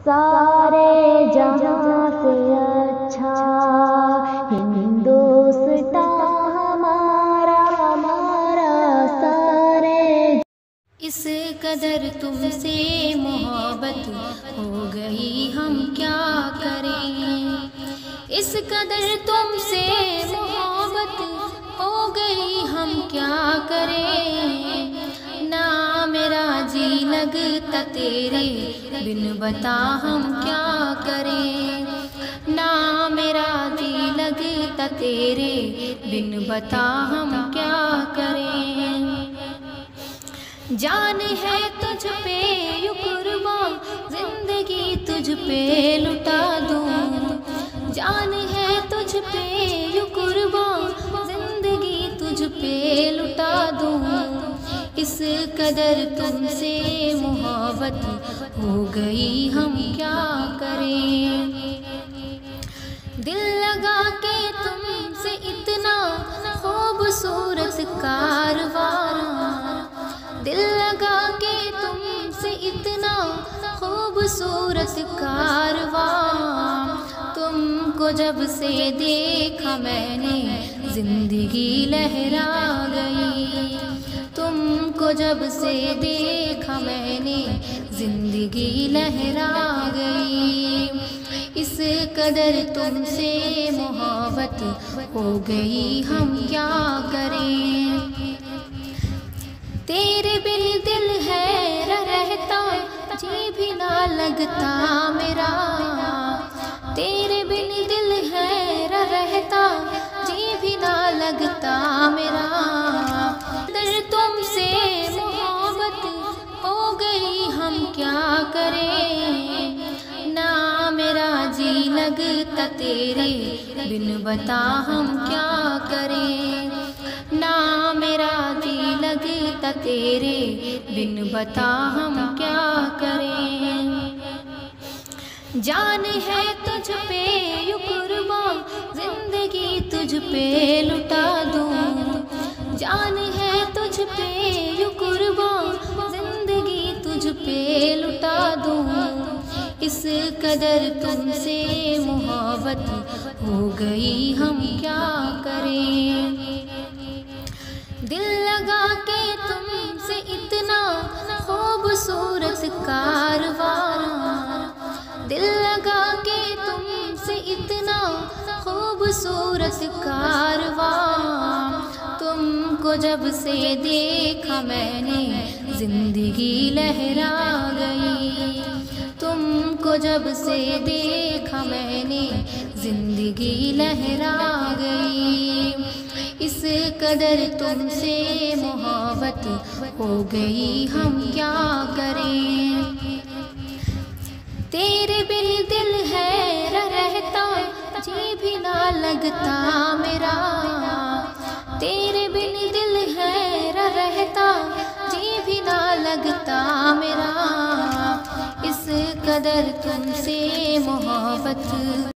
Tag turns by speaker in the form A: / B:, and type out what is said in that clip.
A: سارے جہاں سے اچھا ہندوستان ہمارا ہمارا سارے۔
B: اس قدر تم سے محبت ہو گئی ہم کیا کریں، اس قدر تم سے محبت ہو گئی ہم کیا کریں، نہ میرا جی لگتا تیرے بن بتا ہم کیا کریں، نہ میرا جی لگتا تیرے بن بتا ہم کیا کریں۔ جان ہے تجھ پہ یوں قرباں زندگی تجھ پہ لٹا دوں، جان ہے تجھ پہ یوں قرباں زندگی تجھ پہ لٹا دوں، اس قدر تم سے محبت ہو گئی ہم کیا کریں۔ دل لگا کے تم سے اتنا خوبصورت کارواں، دل لگا کے تم سے اتنا خوبصورت کارواں، تم کو جب سے دیکھا میں نے زندگی لہرا گئی، تم کو جب سے دیکھا میں نے زندگی لہرا گئی، اس قدر تم سے محبت ہو گئی ہم کیا کریں۔ تیرے بن دل ہے رہتا جی بھی نہ لگتا میرا، تیرے بن دل ہے رہتا جی بھی نہ لگتا میرا، در تم سے محبت ہو گئی ہم کیا کریں، نہ میرا جی لگتا تیرے بن بتا ہم کیا کریں، نہ میرا جی لگتا تیرے بن بتا ہم کیا کریں۔ جان ہے تجھ پہ یوں قرباں زندگی تجھ پہ لٹا دوں، جان ہے تجھ پہ یوں قرباں زندگی تجھ پہ لٹا دوں، اس قدر تم سے محبت ہو گئی ہم کیا کریں۔ دل لگا کے تم سے اتنا خوبصورت کارواں، دل لگا کے تم سے اتنا خوبصورت کارواں، تم کو جب سے دیکھا میں نے زندگی لہرا گئی، تم کو جب سے دیکھا میں نے زندگی لہرا گئی، اس قدر تم سے محبت ہو گئی ہم کیا کریں۔ تیرے بن دل ہے رہتا جی بھی نہ لگتا میرا، تیرے بن دل ہے رہتا جی بھی نہ لگتا میرا، اس قدر تم سے محبت